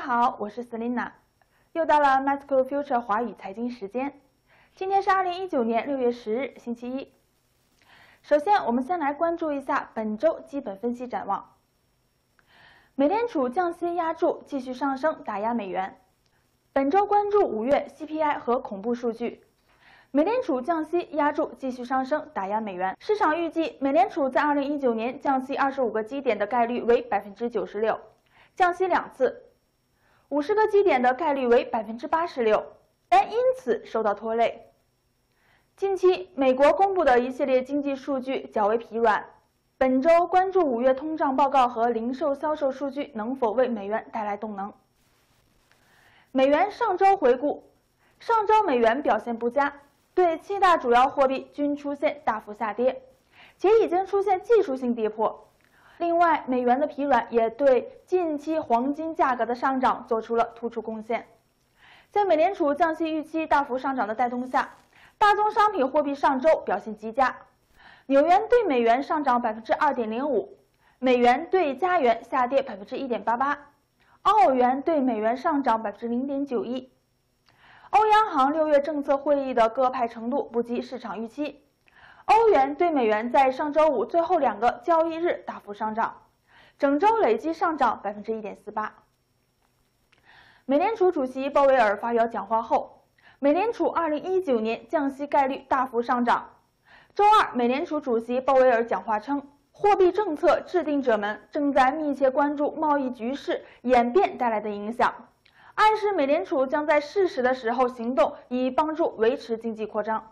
好，我是 Selina， 又到了 Macro Future 华语财经时间。今天是2019年6月10日，星期一。首先，我们先来关注一下本周基本分析展望。美联储降息压注继续上升，打压美元。本周关注5月 CPI 和恐怖数据。美联储降息压注继续上升，打压美元。市场预计美联储在2019年降息25个基点的概率为96%，降息2次；50个基点的概率为86%，但因此受到拖累。近期美国公布的一系列经济数据较为疲软，本周关注5月通胀报告和零售销售数据能否为美元带来动能。美元上周回顾，上周美元表现不佳，对7大主要货币均出现大幅下跌，且已经出现技术性跌破。另外，美元的疲软也对近期黄金价格的上涨做出了突出贡献。在美联储降息预期大幅上涨的带动下，大宗商品货币上周表现极佳，纽元对美元上涨 2.05%， 美元对加元下跌 1.88%， 澳元对美元上涨 0.91%。欧央行6月政策会议的鸽派程度不及市场预期，欧元对美元在上周五最后2个交易日大幅上涨，整周累计上涨 1.48%。美联储主席鲍威尔发表讲话后，美联储2019年降息概率大幅上涨。周二，美联储主席鲍威尔讲话称，货币政策制定者们正在密切关注贸易局势演变带来的影响，暗示美联储将在适时的时候行动，以帮助维持经济扩张。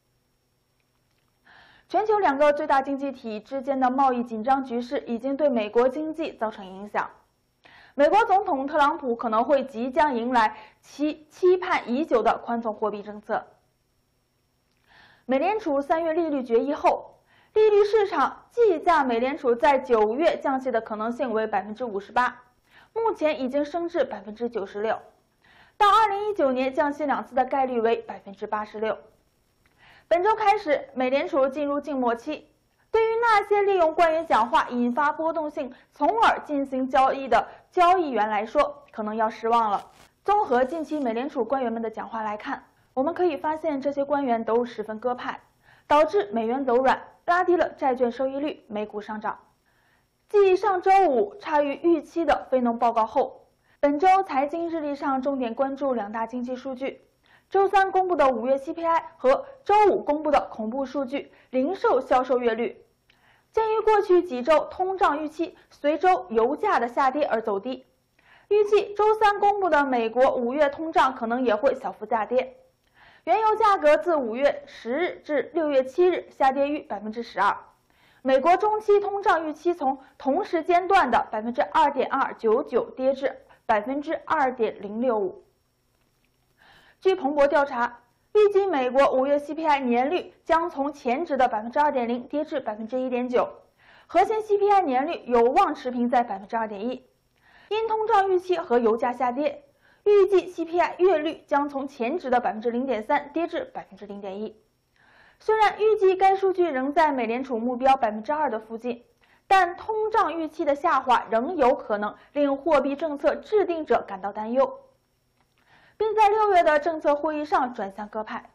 全球2个最大经济体之间的贸易紧张局势已经对美国经济造成影响。美国总统特朗普可能会即将迎来其期盼已久的宽松货币政策。美联储3月利率决议后，利率市场计价美联储在9月降息的可能性为 58%， 目前已经升至 96%， 到2019年降息2次的概率为 86%。本周开始，美联储进入静默期。对于那些利用官员讲话引发波动性，从而进行交易的交易员来说，可能要失望了。综合近期美联储官员们的讲话来看，我们可以发现这些官员都十分鸽派，导致美元走软，拉低了债券收益率，美股上涨。继上周五差于预期的非农报告后，本周财经日历上重点关注2大经济数据。周三公布的5月 CPI 和周五公布的恐怖数据零售销售月率。鉴于过去几周通胀预期随周油价的下跌而走低，预计周三公布的美国5月通胀可能也会小幅下跌。原油价格自5月10日至6月7日下跌逾 12%。美国中期通胀预期从同时间段的 2.299 跌至 2.065%。据彭博调查，预计美国5月 CPI 年率将从前值的 2.0% 跌至 1.9%， 核心 CPI 年率有望持平在 2.1%。因通胀预期和油价下跌，预计 CPI 月率将从前值的 0.3% 跌至 0.1%。虽然预计该数据仍在美联储目标 2% 的附近，但通胀预期的下滑仍有可能令货币政策制定者感到担忧，并在6月的政策会议上转向鸽派。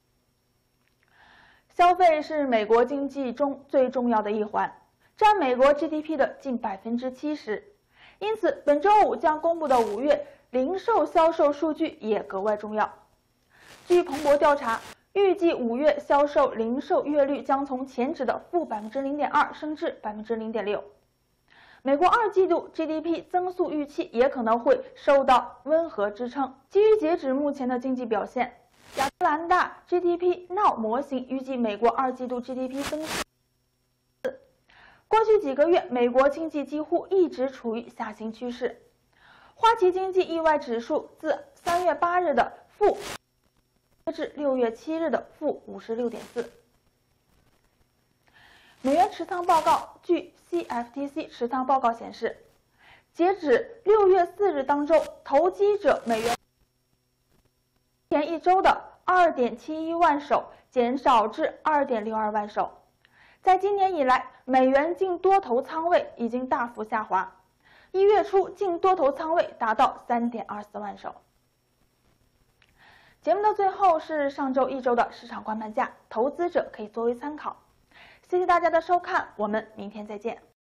消费是美国经济中最重要的一环，占美国 GDP 的近 70%， 因此本周五将公布的5月零售销售数据也格外重要。据彭博调查，预计5月销售零售月率将从前值的负 0.2% 升至 0.6%。美国2季度 GDP 增速预期也可能会受到温和支撑。基于截止目前的经济表现，亚特兰大 GDP Now 模型预计美国2季度 GDP 增速。过去几个月，美国经济几乎一直处于下行趋势。花旗经济意外指数自3月8日的负至6月7日的负 56.4。美元持仓报告，据 CFTC 持仓报告显示，截止6月4日当周，投机者美元前一周的 2.71 万手减少至 2.62 万手。在今年以来，美元净多头仓位已经大幅下滑， 1月初净多头仓位达到3.24万手。节目的最后是上周1周的市场观盘价，投资者可以作为参考。谢谢大家的收看，我们明天再见。